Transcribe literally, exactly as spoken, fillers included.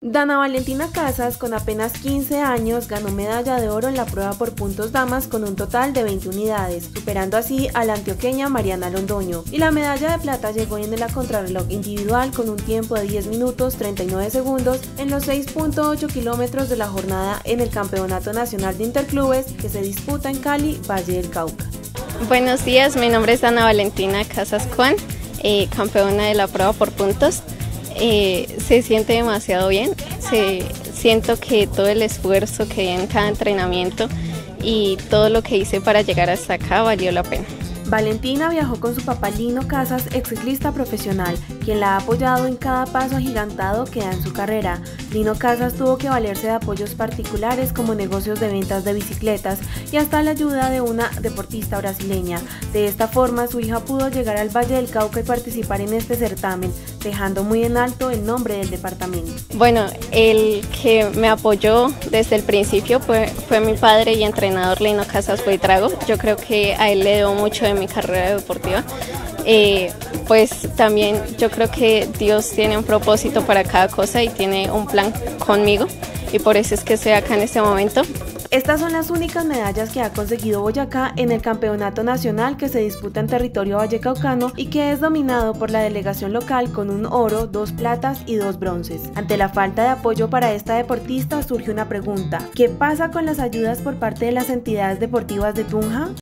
Dana Valentina Casas, con apenas quince años, ganó medalla de oro en la prueba por puntos damas con un total de veinte unidades, superando así a la antioqueña Mariana Londoño, y la medalla de plata llegó en la contrarreloj individual con un tiempo de diez minutos treinta y nueve segundos en los seis punto ocho kilómetros de la jornada en el Campeonato Nacional de Interclubes que se disputa en Cali, Valle del Cauca. Buenos días, mi nombre es Dana Valentina Casas Juan, eh, campeona de la prueba por puntos. Eh, se siente demasiado bien, se, siento que todo el esfuerzo que di en cada entrenamiento y todo lo que hice para llegar hasta acá valió la pena. Valentina viajó con su papá Lino Casas, ex ciclista profesional, quien la ha apoyado en cada paso agigantado que da en su carrera. Lino Casas tuvo que valerse de apoyos particulares como negocios de ventas de bicicletas y hasta la ayuda de una deportista brasileña. De esta forma, su hija pudo llegar al Valle del Cauca y participar en este certamen, dejando muy en alto el nombre del departamento. Bueno, el que me apoyó desde el principio fue, fue mi padre y entrenador Lino Casas Buitrago. Yo creo que a él le debo mucho de mi carrera deportiva. Eh, pues también yo creo que Dios tiene un propósito para cada cosa y tiene un plan conmigo, y por eso es que estoy acá en este momento. Estas son las únicas medallas que ha conseguido Boyacá en el campeonato nacional que se disputa en territorio vallecaucano y que es dominado por la delegación local con un oro, dos platas y dos bronces. Ante la falta de apoyo para esta deportista surge una pregunta: ¿qué pasa con las ayudas por parte de las entidades deportivas de Tunja?